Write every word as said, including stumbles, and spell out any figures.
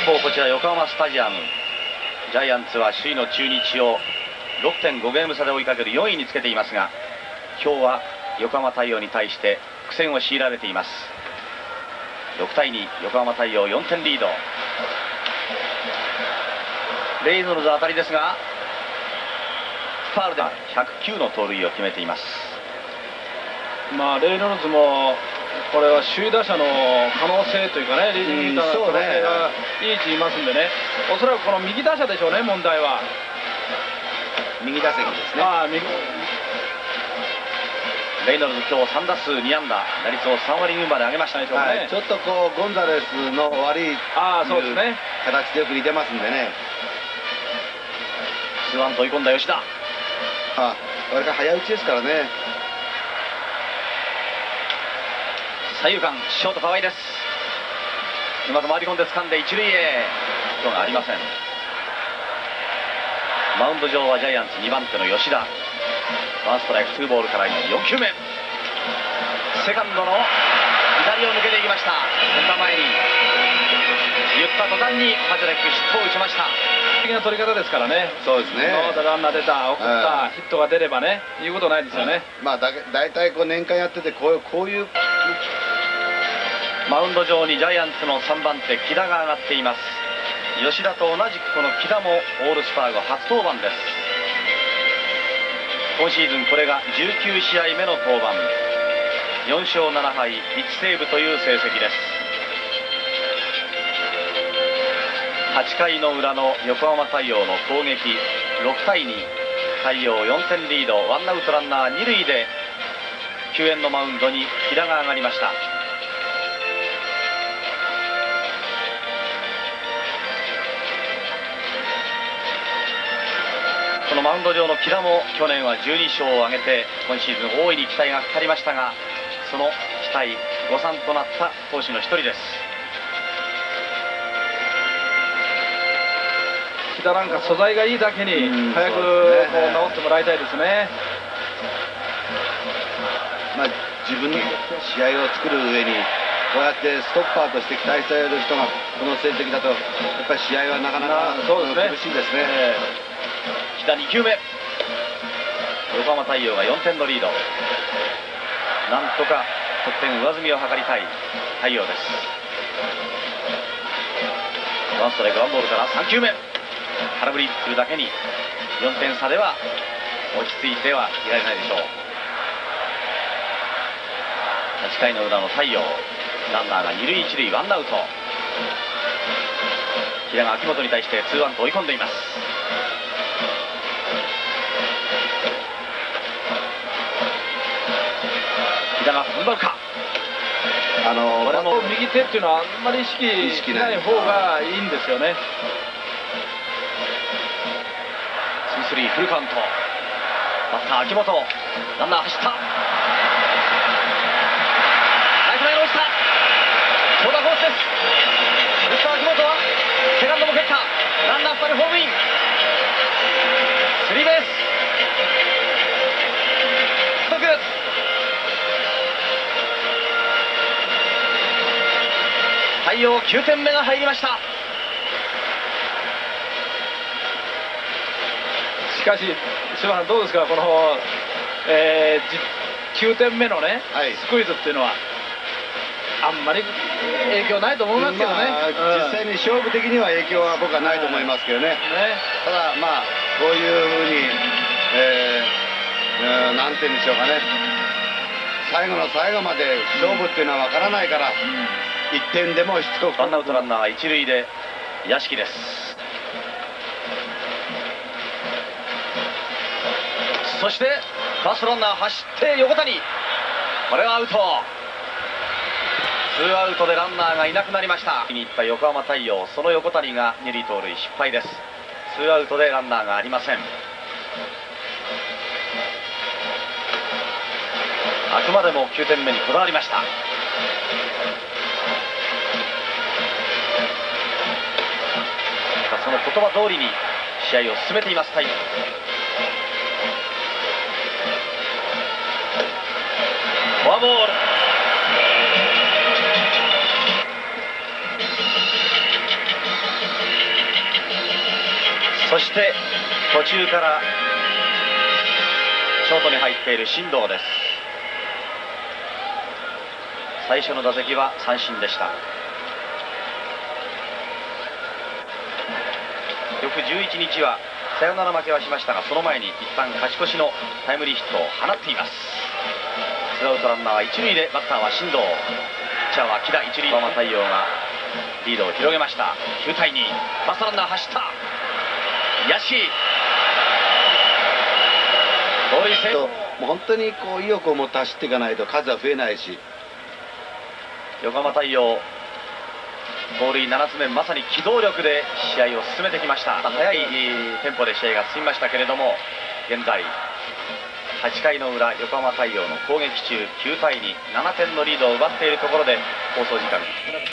方こちら横浜スタジアム、ジャイアンツは首位の中日を ろくてんご ゲーム差で追いかけるよんいにつけていますが、今日は横浜大洋に対して苦戦を強いられています。ろくたいに横浜大洋よんてんリード。レイノルズ当たりですがファウルでひゃくきゅうの盗塁を決めています。 まあレイノルズもこれは首位打者の可能性というかね、リーダーの可能性がいい位置にいますんでね、おそらくこの右打者でしょうね、問題は。 右打席ですね。 ああ、右。 レイノルズ今日さんだすうにあんだ、打率をさんわりにまで上げましたでしょうね、 はい、ちょっとこうゴンザレスの悪いああそうですね、 形でよく似てますんでね。 ツーワンと追い込んだ吉田。 あ、これが早打ちですからね。 三遊間ショート河合です。うまく回り込んで掴んで一塁へ。ヒットがありません。マウンド上はジャイアンツにばんての吉田。ワンストライクツーボールからよんきゅうめ、セカンドの左を抜けていきました。センター前に言った途端にパジャレックヒットを打ちました。 的な取り方ですからね。 そうですね。 ノーアウトランナー出た、送った、ヒットが出ればね、いうことないですよね。 まあだ大体こう年間やっててこういうこういうマウンド上にジャイアンツのさんばんて木田が上がっています。吉田と同じくこの木田もオールスター後初登板です。今シーズンこれがじゅうきゅうしあいめの登板、よんしょうななはいいちセーブという成績です。はちかいの裏の横浜大洋の攻撃、ろくたいに大洋よんてんリード、ワンアウトランナーにるいで救援のマウンドに木田が上がりました。このマウンド上の木田も去年はじゅうにしょうを挙げて今シーズン大いに期待がかかりましたが、その期待誤算となった投手の一人です。 木田なんか素材がいいだけに早くこう直ってもらいたいですね。 まあ自分の試合を作る上にこうやってストッパーとして期待される人がこの成績だとやっぱり試合はなかなか苦しいですね。 木田にきゅうめ、横浜大洋がよんてんのリード。なんとか得点上積みを図りたい大洋です。ワンストライクワンボールからさんきゅうめ、空振りするだけによんてんさでは落ち着いてはいられないでしょう。はちかいの裏の大洋、ランナーがにるいいちるいワンアウト。木田が秋元に対してツーワンと追い込んでいます。木田が踏ん張るか。 あのこれも右手っていうのはあんまり意識しない方がいいんですよね。 ツースリーフルカウント。バッター秋元、ランナー走った。ライト前に落ちた。長打コースです。打った秋元はセカンドも蹴った。ランナーふたりホームイン。スリーベース。大洋きゅうてんめが入りました。 しかし柴さんどうですか、この、えー、きゅうてんめのね、はい、スクイズっていうのはあんまり影響ないと思いますけどね、まあ、 実際に勝負的には影響は僕はないと思いますけどね、ね、ただまあこういうふうに、えー、なんて言うんでしょうかね、最後の最後まで勝負っていうのは分からないから、うん、いってんでもしつこく。 ワンアウトランナー一塁で屋敷です。そしてファーストランナー走って横谷、これはアウト。ツーアウトでランナーがいなくなりました。に行った横浜大洋、その横谷がにるい盗塁失敗です。ツーアウトでランナーがありません。あくまでもきゅうてんめにこだわりました。その言葉通りに試合を進めています大洋。フォアボール。 して途中からショートに入っている進藤です。最初の打席は三振でした。翌じゅういちにちはサヨナラ負けはしましたが、その前に一旦勝ち越しのタイムリーヒットを放っています。ツーアウトランナーは一塁で、バッターは進藤、ピッチャーは木田、一塁横浜太陽がリードを広げました。きゅうたいに、ファーストランナー走った、野手盗塁成功。 もう本当にこう意欲を持って走っていかないと数は増えないし、 横浜太陽盗塁ななつめ、まさに機動力で試合を進めてきました。速いテンポで試合が進みましたけれども、現在はちかいの裏、横浜太陽の攻撃中、きゅうたいに、ななてんのリードを奪っているところで放送時間